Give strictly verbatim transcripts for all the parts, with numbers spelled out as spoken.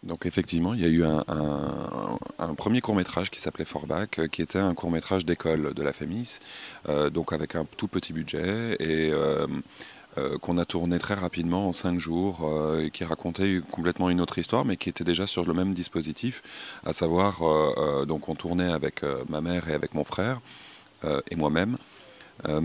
Donc effectivement, il y a eu un, un- un premier court-métrage qui s'appelait Forbach, euh, qui était un court-métrage d'école de la Fémis, euh, donc avec un tout petit budget, et euh, euh, qu'on a tourné très rapidement en cinq jours, euh, et qui racontait complètement une autre histoire, mais qui était déjà sur le même dispositif, à savoir, euh, euh, donc on tournait avec euh, ma mère et avec mon frère, euh, et moi-même. euh,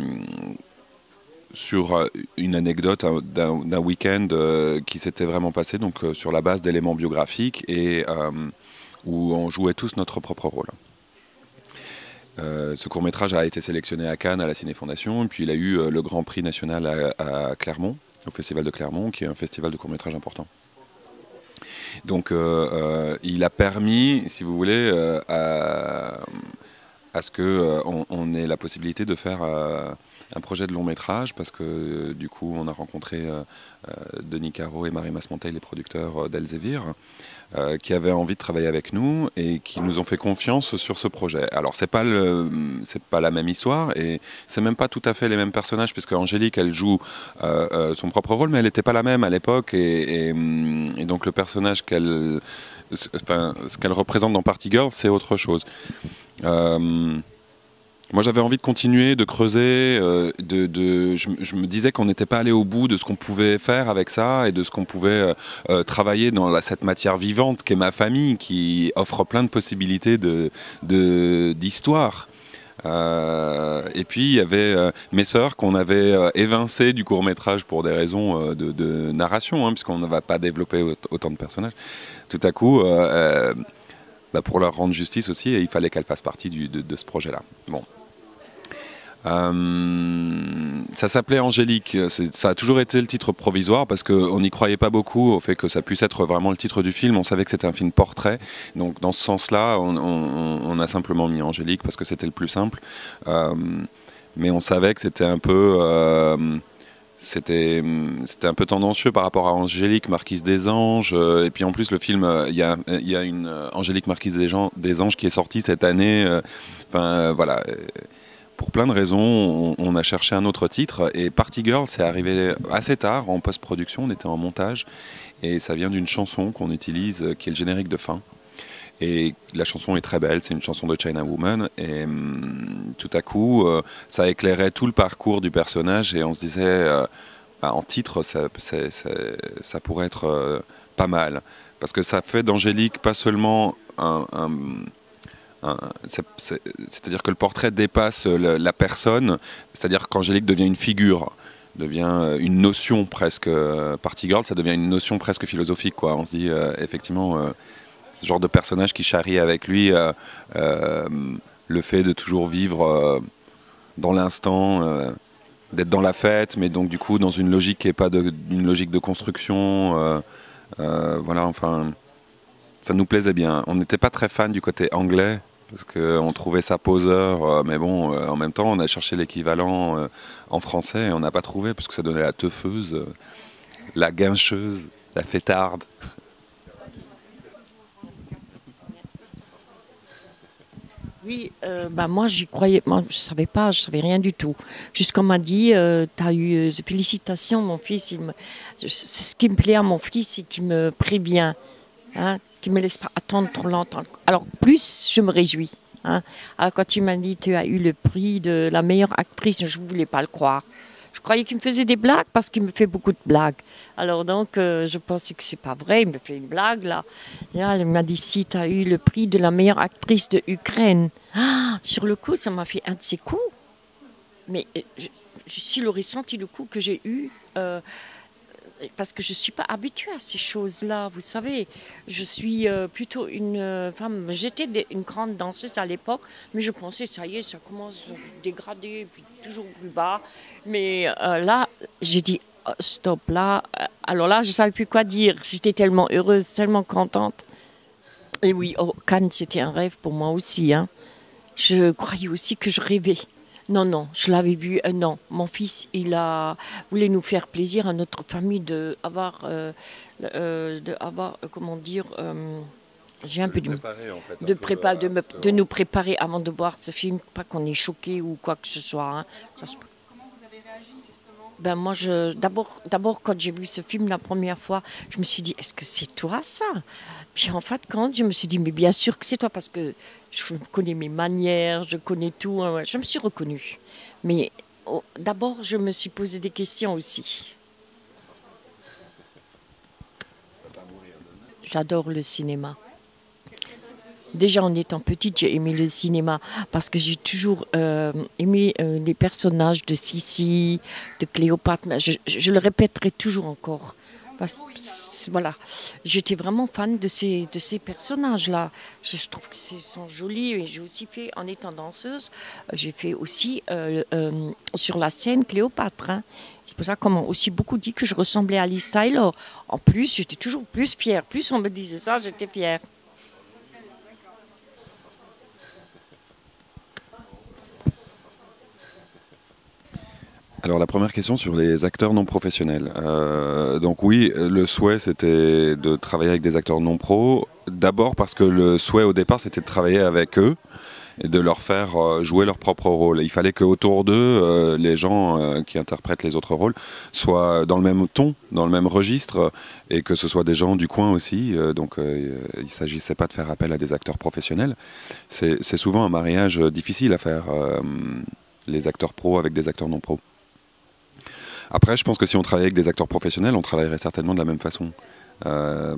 sur euh, une anecdote hein, d'un d'un week-end euh, qui s'était vraiment passé, donc euh, sur la base d'éléments biographiques, et euh, où on jouait tous notre propre rôle. Euh, ce court-métrage a été sélectionné à Cannes, à la Ciné-Fondation, et puis il a eu euh, le Grand Prix national à, à Clermont, au Festival de Clermont, qui est un festival de court-métrage important. Donc euh, euh, il a permis, si vous voulez, euh, à, à ce qu'on euh, on ait la possibilité de faire euh, un projet de long métrage, parce que euh, du coup on a rencontré euh, euh, Denis Caro et Marie Masmonteil, les producteurs euh, d'Elsevier, euh, qui avaient envie de travailler avec nous et qui nous ont fait confiance sur ce projet. Alors c'est pas le, c'est pas la même histoire, et c'est même pas tout à fait les mêmes personnages, puisque Angélique elle joue euh, euh, son propre rôle, mais elle n'était pas la même à l'époque, et, et, et donc le personnage qu'elle, enfin, ce qu'elle représente dans Party Girl, c'est autre chose. Euh, Moi, j'avais envie de continuer, de creuser. Euh, de, de, je, je me disais qu'on n'était pas allé au bout de ce qu'on pouvait faire avec ça, et de ce qu'on pouvait euh, euh, travailler dans la, cette matière vivante qu'est ma famille, qui offre plein de possibilités de, de, d'histoire. Euh, et puis, il y avait euh, mes sœurs qu'on avait euh, évincées du court-métrage pour des raisons euh, de, de narration, hein, puisqu'on ne va pas développer autant de personnages. Tout à coup, euh, euh, bah, pour leur rendre justice aussi, il fallait qu'elles fassent partie du, de, de ce projet-là. Bon. Euh, ça s'appelait Angélique. Ça a toujours été le titre provisoire, parce qu'on n'y croyait pas beaucoup au fait que ça puisse être vraiment le titre du film. On savait que c'était un film portrait. Donc dans ce sens-là, on, on, on a simplement mis Angélique parce que c'était le plus simple. Euh, mais on savait que c'était un peu... Euh, c'était, c'était un peu tendancieux par rapport à Angélique, Marquise des Anges. Euh, et puis en plus, le film, il y a, y a une euh, Angélique, Marquise des, gens, des Anges qui est sortie cette année. Enfin, euh, voilà. Pour plein de raisons, on, on a cherché un autre titre, et Party Girl, c'est arrivé assez tard en post-production, on était en montage, et ça vient d'une chanson qu'on utilise, qui est le générique de fin. Et la chanson est très belle, c'est une chanson de China Woman, et hum, tout à coup, euh, ça éclairait tout le parcours du personnage, et on se disait, euh, bah, en titre, ça, c'est, c'est, ça pourrait être euh, pas mal, parce que ça fait d'Angélique pas seulement un... un c'est-à-dire que le portrait dépasse la, la personne, c'est-à-dire qu'Angélique devient une figure, devient une notion presque. Euh, Party Girl, ça devient une notion presque philosophique, quoi. On se dit euh, effectivement euh, ce genre de personnage qui charrie avec lui euh, euh, le fait de toujours vivre euh, dans l'instant, euh, d'être dans la fête, mais donc du coup dans une logique qui n'est pas de, une logique de construction. Euh, euh, voilà, enfin, ça nous plaisait bien. On n'était pas très fan du côté anglais, parce qu'on trouvait ça poseur, euh, mais bon, euh, en même temps, on a cherché l'équivalent euh, en français, et on n'a pas trouvé, parce que ça donnait la teufeuse, euh, la guincheuse, la fêtarde. Oui, euh, bah moi j'y croyais, moi je savais pas, je savais rien du tout. Jusqu'on m'a dit, euh, tu as eu, euh, félicitations mon fils, il me, c'est ce qui me plaît à mon fils, c'est qu'il me prévient, hein, qu'il me laisse pas attendre trop longtemps. Alors plus je me réjouis. Hein. Alors quand il m'a dit, tu as eu le prix de la meilleure actrice, je voulais pas le croire. Je croyais qu'il me faisait des blagues parce qu'il me fait beaucoup de blagues. Alors donc, euh, je pensais que c'est pas vrai, il me fait une blague là. Et là, il m'a dit, si tu as eu le prix de la meilleure actrice de Ukraine. Ah, sur le coup, ça m'a fait un de ces coups. Mais euh, je, je suis le ressenti le coup que j'ai eu. Euh, parce que je ne suis pas habituée à ces choses-là, vous savez. Je suis euh, plutôt une euh, femme... J'étais des- une grande danseuse à l'époque, mais je pensais, ça y est, ça commence à dégrader, puis toujours plus bas. Mais euh, là, j'ai dit, oh, stop, là. euh, Alors là, je ne savais plus quoi dire. J'étais tellement heureuse, tellement contente. Et oui, oh, Cannes, c'était un rêve pour moi aussi. Hein. Je croyais aussi que je rêvais. Non, non, je l'avais vu un an. Mon fils, il a voulu nous faire plaisir à notre famille de avoir, euh, euh, de avoir, euh, comment dire, euh, j'ai un De peu le du, préparer, en fait, un de peu préparer, de, à me- ce de nous moment. préparer avant de voir ce film, pas qu'on est choqué ou quoi que ce soit. Hein. Ça se- Comment vous avez réagi justement Ben moi, je, d'abord, d'abord, quand j'ai vu ce film la première fois, je me suis dit, est-ce que c'est toi ça? Puis en fait, quand je me suis dit, mais bien sûr que c'est toi, parce que je connais mes manières, je connais tout, hein, ouais. Je me suis reconnue. Mais oh, d'abord, je me suis posé des questions aussi. J'adore le cinéma. Déjà en étant petite, j'ai aimé le cinéma parce que j'ai toujours euh, aimé euh, les personnages de Sissi, de Cléopâtre. Je, je- je le répéterai toujours encore. Parce- voilà, j'étais vraiment fan de ces, de ces personnages-là. Je, je trouve qu'ils sont jolis et j'ai aussi fait, en étant danseuse, euh, j'ai fait aussi euh, euh, sur la scène Cléopâtre, hein. C'est pour ça qu'on m'a aussi beaucoup dit que je ressemblais à Liz Tyler. En plus, j'étais toujours plus fière. Plus on me disait ça, j'étais fière. Alors la première question sur les acteurs non professionnels. Euh, donc oui, le souhait c'était de travailler avec des acteurs non pros. D'abord parce que le souhait au départ c'était de travailler avec eux et de leur faire euh, jouer leur propre rôle. Il fallait qu'autour d'eux, euh, les gens euh, qui interprètent les autres rôles soient dans le même ton, dans le même registre, et que ce soit des gens du coin aussi. Euh, donc euh, il ne s'agissait pas de faire appel à des acteurs professionnels. C'est c'est souvent un mariage difficile à faire, euh, les acteurs pros avec des acteurs non pros. Après, je pense que si on travaillait avec des acteurs professionnels, on travaillerait certainement de la même façon. Euh,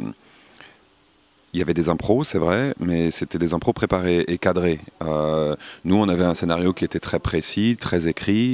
Il y avait des impros, c'est vrai, mais c'était des impros préparés et cadrés. Euh, nous, on avait un scénario qui était très précis, très écrit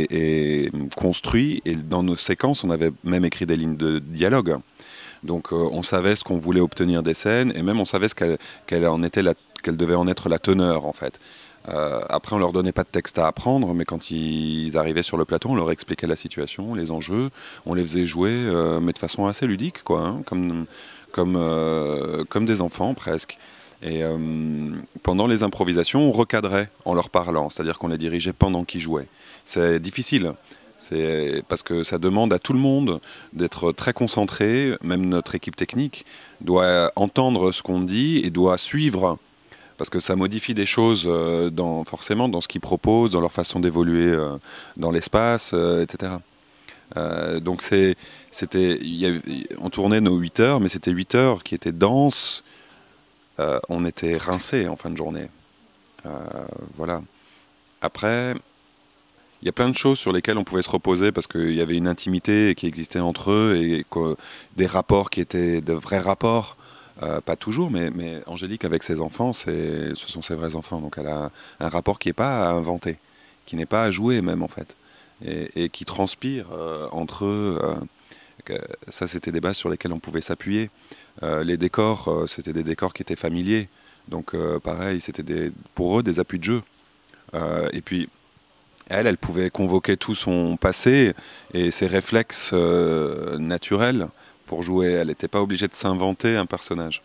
et, et construit. Et dans nos séquences, on avait même écrit des lignes de dialogue. Donc, euh, on savait ce qu'on voulait obtenir des scènes et même on savait ce qu'elle qu'elle en était la- qu'elle devait en être la teneur, en fait. Euh, après, on leur donnait pas de texte à apprendre, mais quand ils arrivaient sur le plateau, on leur expliquait la situation, les enjeux, on les faisait jouer, euh, mais de façon assez ludique, quoi, hein, comme, comme, euh, comme des enfants presque. Et euh, pendant les improvisations, on recadrait en leur parlant, c'est-à-dire qu'on les dirigeait pendant qu'ils jouaient. C'est difficile, c'est parce que ça demande à tout le monde d'être très concentré, même notre équipe technique doit entendre ce qu'on dit et doit suivre parce que ça modifie des choses euh, dans, forcément dans ce qu'ils proposent, dans leur façon d'évoluer euh, dans l'espace, euh, et cetera. Euh, donc c'est, c'était, il y avait- on tournait nos huit heures, mais c'était huit heures qui étaient denses. Euh, on était rincés en fin de journée. Euh, voilà. Après, il y a plein de choses sur lesquelles on pouvait se reposer parce qu'il y avait une intimité qui existait entre eux et que- des rapports qui étaient de vrais rapports. Euh, pas toujours, mais, mais Angélique avec ses enfants, c'est, ce sont ses vrais enfants. Donc elle a un rapport qui n'est pas à inventer, qui n'est pas à jouer même en fait, et, et qui transpire euh, entre eux. Euh, que- ça, c'était des bases sur lesquelles on pouvait s'appuyer. Euh, les décors, euh, c'était des décors qui étaient familiers. Donc euh, pareil, c'était des, pour eux des appuis de jeu. Euh, et puis elle, elle pouvait convoquer tout son passé et ses réflexes euh, naturels pour jouer. Elle n'était pas obligée de s'inventer un personnage.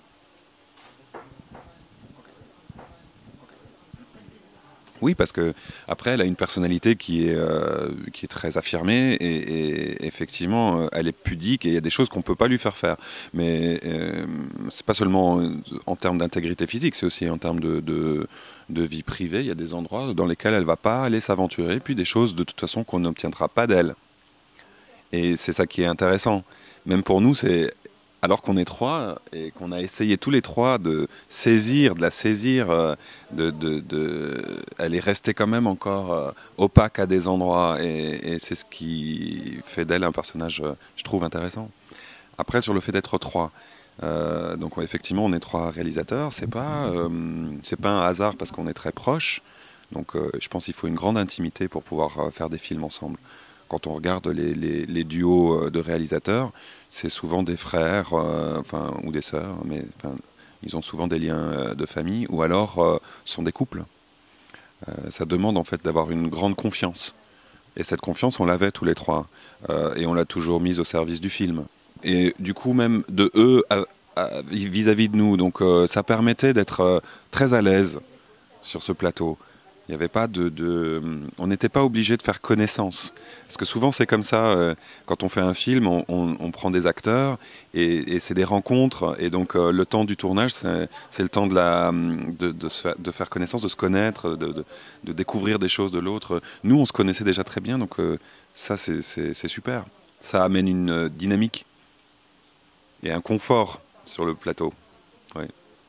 Oui, parce que après, elle a une personnalité qui est, euh, qui est très affirmée et, et effectivement, euh, elle est pudique et il y a des choses qu'on ne peut pas lui faire faire. Mais euh, c'est pas seulement euh, en termes d'intégrité physique, c'est aussi en termes de, de, de vie privée. Il y a des endroits dans lesquels elle ne va pas aller s'aventurer, puis des choses de toute façon qu'on n'obtiendra pas d'elle. Et c'est ça qui est intéressant. Même pour nous, c'est alors qu'on est trois et qu'on a essayé tous les trois de saisir, de la saisir, euh, de, de- de- elle est restée quand même encore euh, opaque à des endroits et, et c'est ce qui fait d'elle un personnage, euh, je trouve, intéressant. Après, sur le fait d'être trois, euh, donc ouais, effectivement, on est trois réalisateurs. C'est pas, euh, c'est pas un hasard parce qu'on est très proches. Donc, euh, je pense qu'il faut une grande intimité pour pouvoir euh, faire des films ensemble. Quand on regarde les, les- les duos euh, de réalisateurs, c'est souvent des frères, euh, enfin, ou des sœurs, mais enfin, ils ont souvent des liens euh, de famille, ou alors euh, sont des couples. Euh, ça demande en fait d'avoir une grande confiance. Et cette confiance, on l'avait tous les trois, euh, et on l'a toujours mise au service du film. Et du coup, même de eux à- à- vis-à-vis de nous. Donc, euh, ça permettait d'être euh, très à l'aise sur ce plateau. Il Il y avait pas de, de... On n'était pas obligé de faire connaissance. Parce que souvent, c'est comme ça, euh, quand on fait un film, on, on, on prend des acteurs et, et c'est des rencontres. Et donc, euh, le temps du tournage, c'est le temps de, la, de, de, se faire, de faire connaissance, de se connaître, de, de, de découvrir des choses de l'autre. Nous, on se connaissait déjà très bien, donc euh, ça, c'est super. Ça amène une dynamique et un confort sur le plateau. Ouais.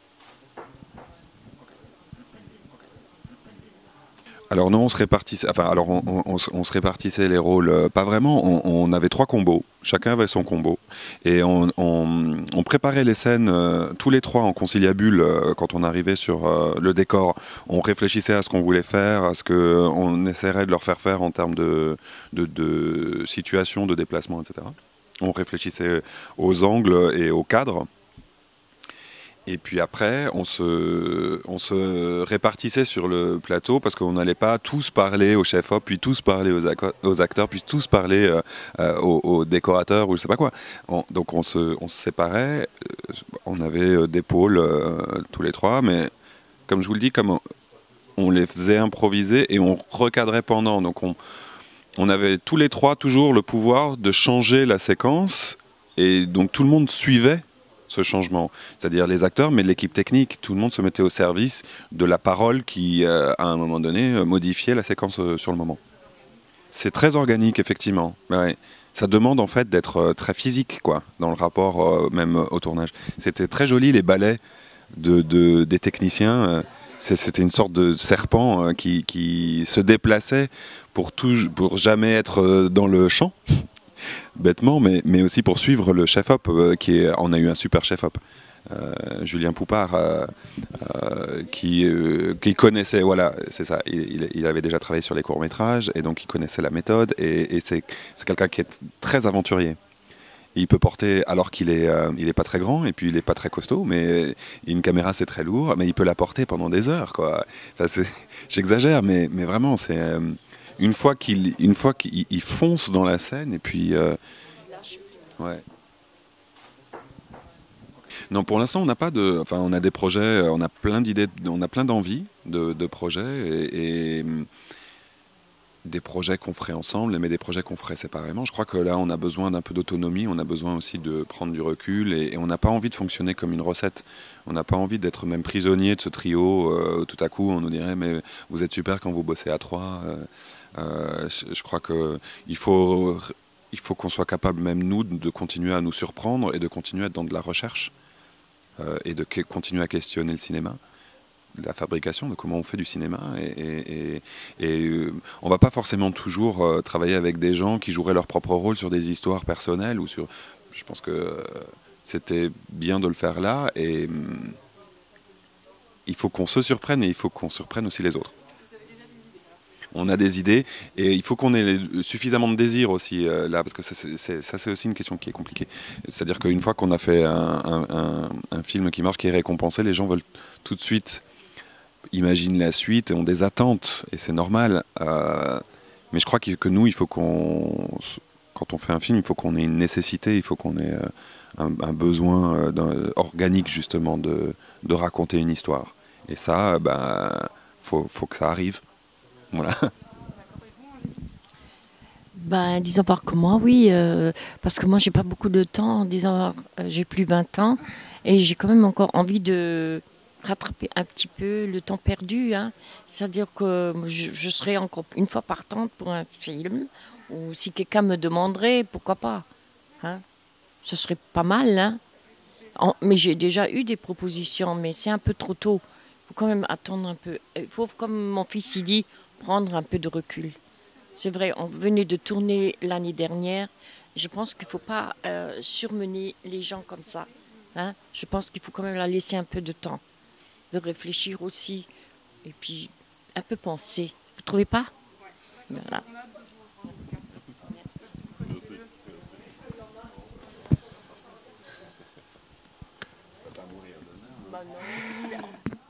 Alors non, on se répartissait, enfin, alors on, on, on se répartissait les rôles, euh, pas vraiment, on, on avait trois combos, chacun avait son combo, et on, on, on préparait les scènes euh, tous les trois en conciliabule euh, quand on arrivait sur euh, le décor. On réfléchissait à ce qu'on voulait faire, à ce qu'on essaierait de leur faire faire en termes de, de, de situation, de déplacement, et cetera. On réfléchissait aux angles et aux cadres. Et puis après, on se, on se répartissait sur le plateau parce qu'on n'allait pas tous parler au chef-op, puis tous parler aux, aux acteurs, puis tous parler euh, euh, aux, aux décorateurs ou je sais pas quoi. On, donc on se, on se séparait, on avait des pôles euh, tous les trois, mais comme je vous le dis, comme on, on les faisait improviser et on recadrait pendant. Donc on, on avait tous les trois toujours le pouvoir de changer la séquence et donc tout le monde suivait ce changement, c'est-à-dire les acteurs, mais l'équipe technique, tout le monde se mettait au service de la parole qui, euh, à un moment donné, euh, modifiait la séquence euh, sur le moment. C'est très organique, effectivement. Ouais. Ça demande en fait d'être euh, très physique, quoi, dans le rapport euh, même au tournage. C'était très joli, les balais de, de, des techniciens. Euh, C'était une sorte de serpent euh, qui, qui se déplaçait pour, tout, pour jamais être dans le champ. Bêtement, mais, mais aussi pour suivre le chef-op, euh, qui est, on a eu un super chef-op, euh, Julien Poupard, euh, euh, qui, euh, qui connaissait, voilà, c'est ça, il, il avait déjà travaillé sur les courts-métrages, et donc il connaissait la méthode, et, et c'est quelqu'un qui est très aventurier. Il peut porter, alors qu'il est, euh, il est pas très grand, et puis il est pas très costaud, mais une caméra c'est très lourd, mais il peut la porter pendant des heures, quoi. Enfin, j'exagère, mais, mais vraiment, c'est... Euh, Une fois qu'il une fois qu'il fonce dans la scène et puis euh, ouais. Non, pour l'instant on n'a pas de, enfin on a des projets, on a plein d'idées, on a plein d'envies de, de projets et, et des projets qu'on ferait ensemble, mais des projets qu'on ferait séparément. Je crois que là on a besoin d'un peu d'autonomie, on a besoin aussi de prendre du recul et, et on n'a pas envie de fonctionner comme une recette. On n'a pas envie d'être même prisonnier de ce trio. Euh, tout à coup on nous dirait mais vous êtes super quand vous bossez à trois. Euh, Euh, je, je crois qu'il faut, il faut qu'on soit capable, même nous, de continuer à nous surprendre et de continuer à être dans de la recherche euh, et de que, continuer à questionner le cinéma, la fabrication, de comment on fait du cinéma. Et, et, et, et euh, on ne va pas forcément toujours euh, travailler avec des gens qui joueraient leur propre rôle sur des histoires personnelles. Ou sur, je pense que euh, c'était bien de le faire là. Et hum, il faut qu'on se surprenne et il faut qu'on surprenne aussi les autres. On a des idées et il faut qu'on ait suffisamment de désir aussi euh, là, parce que ça c'est aussi une question qui est compliquée. C'est-à-dire qu'une fois qu'on a fait un, un, un, un film qui marche, qui est récompensé, les gens veulent tout de suite imaginer la suite et ont des attentes et c'est normal. Euh, mais je crois que, que nous, il faut qu'on, quand on fait un film, il faut qu'on ait une nécessité, il faut qu'on ait un, un besoin euh, organique justement de, de raconter une histoire. Et ça, ben, faut, faut que ça arrive. Voilà. Ben, disons par que moi, oui, euh, parce que moi, j'ai pas beaucoup de temps, disons, euh, j'ai plus vingt ans, et j'ai quand même encore envie de rattraper un petit peu le temps perdu, hein. C'est-à-dire que je, je serais encore une fois partante pour un film, ou si quelqu'un me demanderait, pourquoi pas, hein. Ce serait pas mal, hein. En, mais j'ai déjà eu des propositions, mais c'est un peu trop tôt. Il faut quand même attendre un peu. Il faut, comme mon fils il dit, prendre un peu de recul. C'est vrai, on venait de tourner l'année dernière. Je pense qu'il ne faut pas euh, surmener les gens comme ça, hein. Je pense qu'il faut quand même leur laisser un peu de temps, de réfléchir aussi, et puis un peu penser. Vous ne trouvez pas? Voilà. Merci.